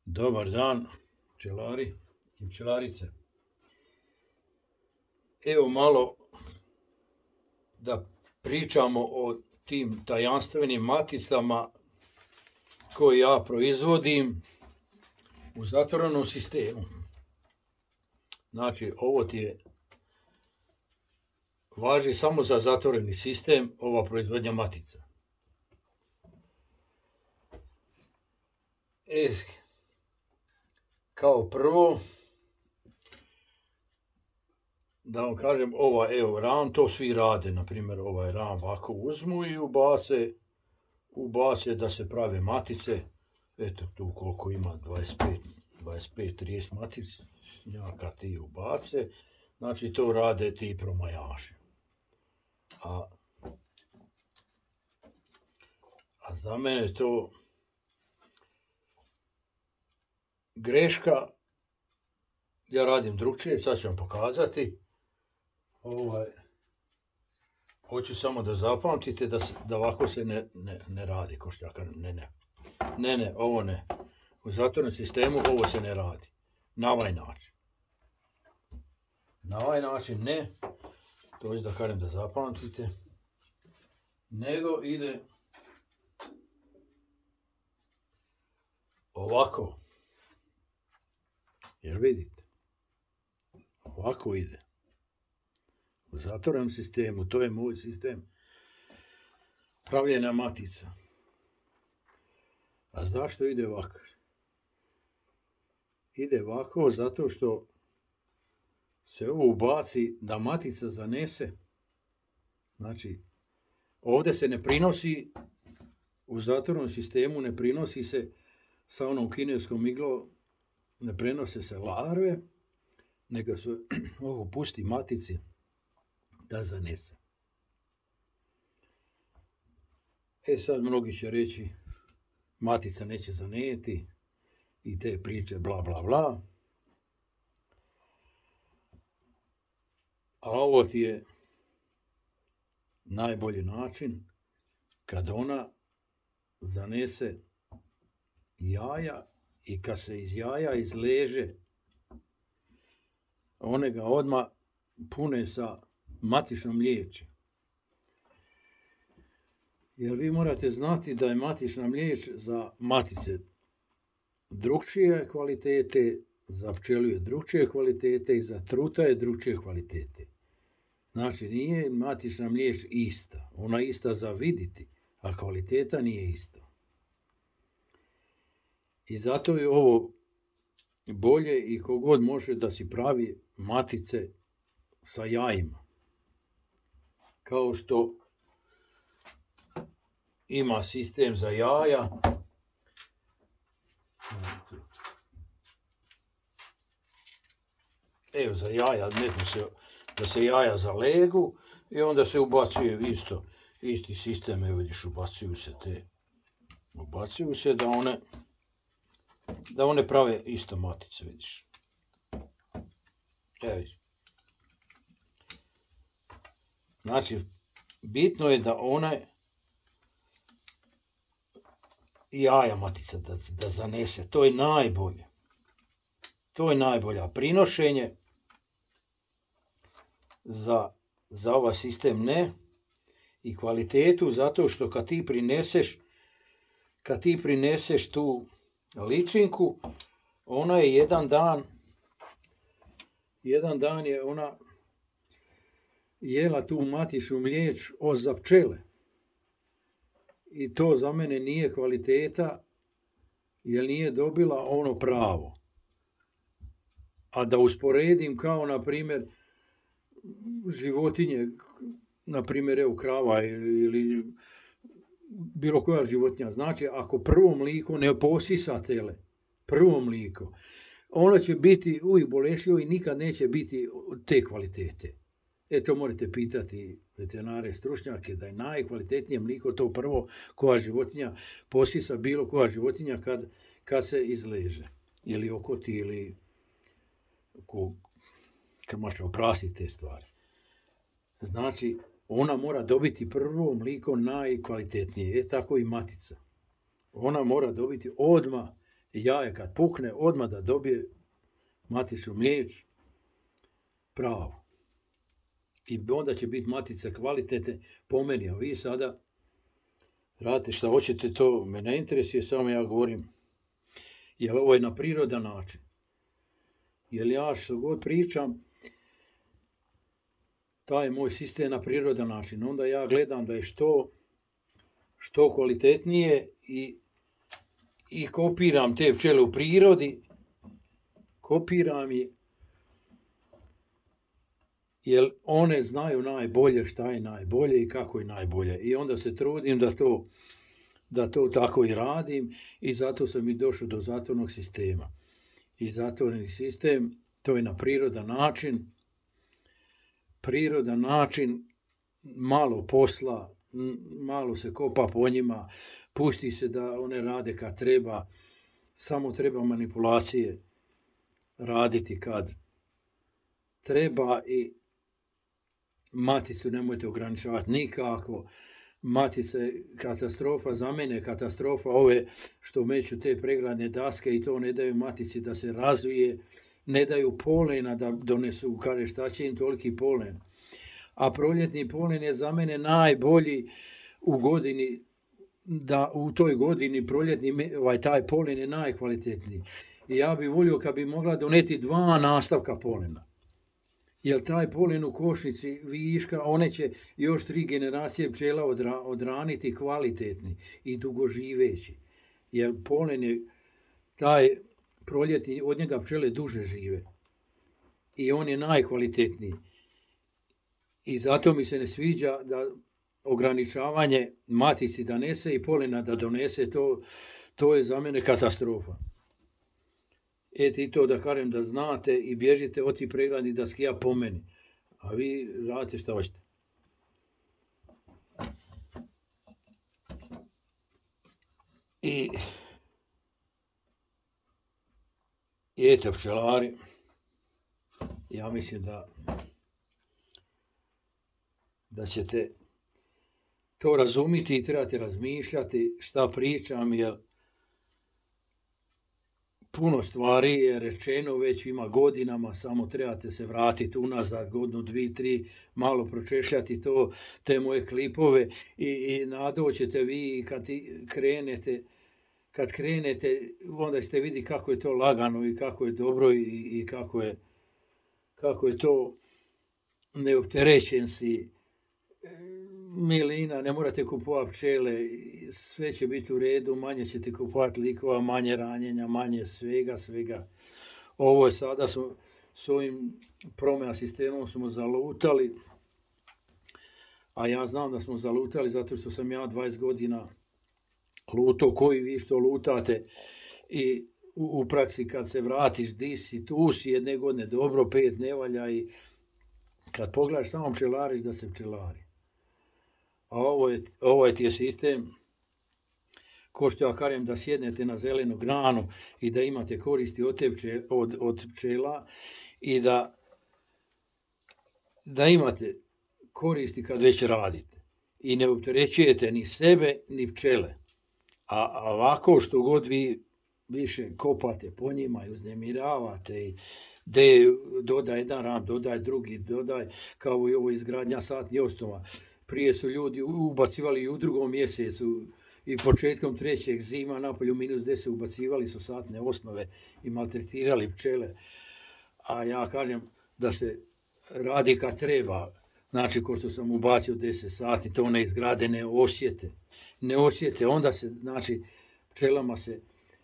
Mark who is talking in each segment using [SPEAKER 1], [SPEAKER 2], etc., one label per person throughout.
[SPEAKER 1] Dobar dan, pčelari i pčelarice. Evo malo da pričamo o tim tajanstvenim maticama koje ja proizvodim u zatvorenom sistemu. Znači, ovo ti je važi samo za zatvoreni sistem, ova proizvodnja matica. Kao prvo, da vam kažem, ram, to svi rade, na primjer ovaj ram ovako uzmu i ubace da se prave matice. Eto tu koliko ima, 25-30 maticnjaka ti ubace, znači to rade ti promajaši. A za mene to greška, ja radim drugčije, sad ću vam pokazati. Hoću samo da zapamtite da ovako se ne radi, ko što ja kažem, ne, ovo ne. U zatvorenom sistemu ovo se ne radi. Na ovaj način. Na ovaj način ne, to ću da kažem da zapamtite, nego ide ovako. Jer vidite, ovako ide. U zatvorenom sistemu, to je moj sistem pravljenja matica. A zašto ide ovako? Ide ovako zato što se ovo ubaci da matica zanese. Znači, ovdje se ne prinosi, u zatvorenom sistemu ne prinosi se sa onom kineskom iglom, ne prenose se larve, nego se ovo pusti matici da zanese. Sad mnogi će reći, matica neće zanijeti i te priče bla bla bla. A ovo ti je najbolji način kad ona zanese jaja i kad se iz jaja izleže, one ga odmah pune sa matičnom mliječi. Jer vi morate znati da je matična mliječ za matice drugčije kvalitete, za pčelu je drugčije kvalitete i za truta je drugčije kvalitete. Znači, nije matična mliječ ista. Ona je ista za vidjeti, a kvaliteta nije ista. I zato je ovo bolje i kogod može da si pravi matice sa jajima. Kao što ima sistem za jaja. Evo za jaja, da se jaja zalegu i onda se ubacuje isti sistem, evo vidiš, ubacuju se da one prave isto matice, vidiš. Evo vidiš. Znači, bitno je da one jaja matica da zanese, to je najbolje. To je najbolje. A prinošenje za ovaj sistem ne. I kvalitetu zato što kad ti prineseš tu ličinku, ona je jedan dan je ona jela tu matičnu mliječ za pčele. I to za mene nije kvaliteta, jer nije dobila ono pravo. A da usporedim kao, na primjer, životinje, na primjer, evo krava ili bilo koja životinja. Znači, ako prvo mliko ne posisa tele, prvo mliko, ono će biti uvijek bolešljivo i nikad neće biti te kvalitete. To morate pitati veterinare, stručnjake, da je najkvalitetnije mliko to prvo koja životinja posisa, bilo koja životinja kad se izleže. Ili okoti, ili krmača, oprasti te stvari. Znači, ona mora dobiti prvo mliko najkvalitetnije, tako i matica. Ona mora dobiti odmah jaje kad pukne, odmah da dobije matičnu mliječ pravu. I onda će biti matice kvalitetne po meni, a vi sada radite šta hoćete, to me ne interesuje, samo ja govorim, jer ovo je na prirodan način. Jer ja što god pričam, taj je moj sistem na prirodan način. Onda ja gledam da je što kvalitetnije i kopiram te pčele u prirodi, kopiram je, jer one znaju najbolje šta je najbolje i kako je najbolje. I onda se trudim da to tako i radim i zato sam i došao do zatvornog sistema. I zatvoreni sistem, to je na prirodan način, malo posla, malo se kopa po njima, pusti se da one rade kad treba, samo treba manipulacije raditi kad treba i maticu nemojte ograničavati nikako. Matice katastrofa, za mene katastrofa, ove što meću te pregradne daske i to ne daju matici da se razvije, ne daju polena da donesu, kaže šta će im toliki polen. A proljetni polen je za mene najbolji u godini, da u toj godini proljetni, taj polen je najkvalitetniji. I ja bih volio kad bi mogla doneti 2 nastavka polena. Jer taj polen u košnici viška, one će još 3 generacije pčela odraniti kvalitetni i dugoživeći. Jer polen je taj proljetni, od njega pčele duže žive. I on je najkvalitetniji. I zato mi se ne sviđa da ograničavanje matici da nese i polena da donese, to je za mene katastrofa. I to da kažem da znate i bježite od tih pregradnih daskija po meni. A vi radite šta hoćete. I eto pčelari, ja mislim da ćete to razumjeti i trebate razmišljati šta pričam, jer puno stvari je rečeno, već ima godinama, samo trebate se vratiti unazad, godinu, 2, 3, malo pročešljati te moje klipove i nadoćete vi kad krenete, onda ćete vidjeti kako je to lagano i kako je dobro i kako je to neopterećen si. Milina, ne morate kupovati pčele, sve će biti u redu, manje ćete kupovati likova, manje ranjenja, manje svega. Ovo je sada s ovim promea sistemom smo zalutali, a ja znam da smo zalutali zato što sam ja 20 godina lutao, koji vi što lutate i u praksi kad se vratiš, di si, tu si, 1 godine dobro, 5 ne valja i kad pogledaš samo pčelariš da se pčelari. A ovo ti je sistem, ko što ja kažem da sjednete na zelenu granu i da imate koristi od pčela i da imate koristi kad već radite. I ne opterećujete ni sebe ni pčele. A ovako što god vi više kopate po njima i uznemiravate i dodaj jedan ram, dodaj drugi, dodaj kao i ovo izgradnja satnih osnova. Prije su ljudi ubacivali i u 2. mjesecu i početkom 3. zima napolju -10 ubacivali su satne osnove i maltretirali pčele. A ja kažem da se radi kad treba. Znači, ko što sam ubacio 10 sati, to ne izgrade, ne osjete. Onda se, znači, pčelama se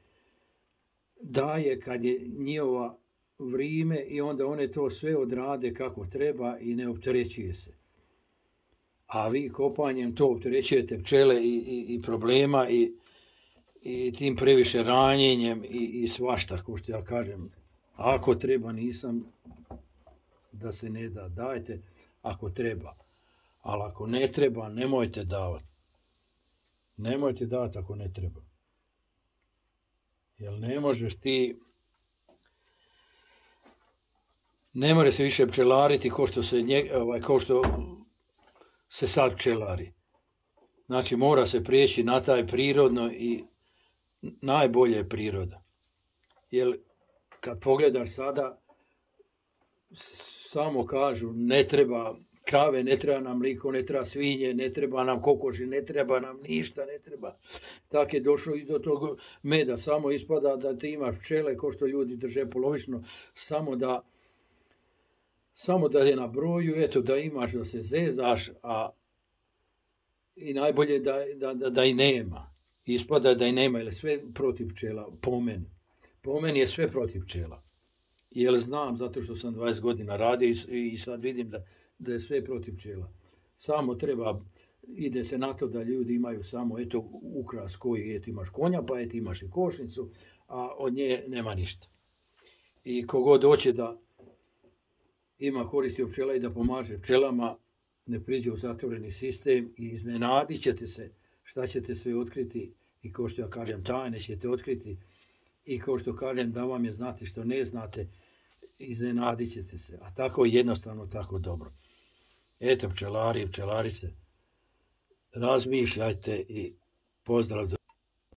[SPEAKER 1] daje kad je njihova vrijeme i onda one to sve odrade kako treba i ne opterećuje se. A vi kopanjem to opterećujete pčele i problema i tim previše ranjenjem i svašta, ko što ja kažem. Ako treba, nisam da se ne da, dajte ako treba. Ali ako ne treba, nemojte davati. Nemojte davati ako ne treba. Jer ne možeš ti, ne more se više pčelariti ko što se sad pčelari. Znači mora se prijeći na taj prirodno i najbolje je priroda. Jer kad pogledaš sada, samo kažu ne treba krave, ne treba nam mliko, ne treba svinje, ne treba nam kokoši, ne treba nam ništa, ne treba. Tak je došlo i do tog meda, samo ispada da ti imaš pčele, ko što ljudi drže polovično, samo da je na broju, eto da imaš, da se zezaš, a i najbolje da i nema. Ispada da i nema, jer je sve protiv pčela, po meni. Po meni je sve protiv pčela. Jer znam, zato što sam 20 godina radio i sad vidim da je sve protiv pčela. Samo treba, ide se na to da ljudi imaju samo eto ukras koji, eto imaš konja, pa eto imaš i košnicu, a od nje nema ništa. I kogod hoće da ima koristi od pčela i da pomaže pčelama, ne priđe u zatvoreni sistem i iznenadit ćete se šta ćete sve otkriti i kao što ja kažem, tajne ćete otkriti i kao što kažem da vam je znati što ne znate, iznenadit ćete se. A tako jednostavno, tako dobro. Eto pčelari, pčelarice, razmišljajte i pozdrav.